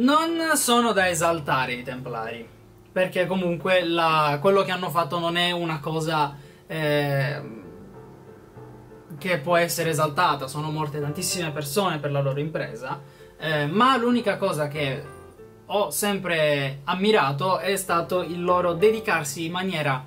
Non sono da esaltare i Templari, perché comunque quello che hanno fatto non è una cosa che può essere esaltata. Sono morte tantissime persone per la loro impresa, ma l'unica cosa che ho sempre ammirato è stato il loro dedicarsi in maniera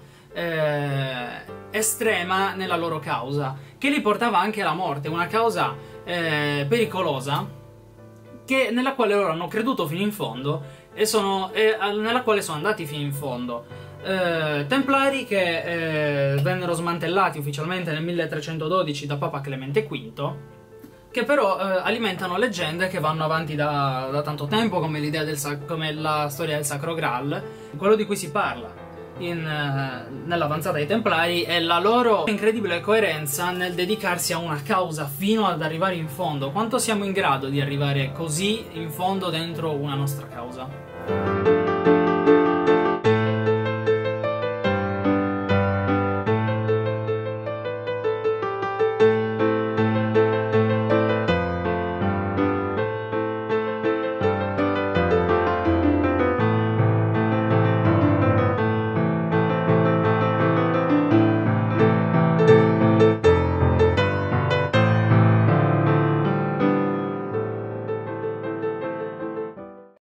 estrema nella loro causa, che li portava anche alla morte, una causa pericolosa, nella quale loro hanno creduto fino in fondo e nella quale sono andati fino in fondo. Templari che vennero smantellati ufficialmente nel 1312 da Papa Clemente V, che però alimentano leggende che vanno avanti da tanto tempo, come come la storia del Sacro Graal. Quello di cui si parla nell'avanzata dei Templari è la loro incredibile coerenza nel dedicarsi a una causa fino ad arrivare in fondo. Quanto siamo in grado di arrivare così in fondo dentro una nostra causa?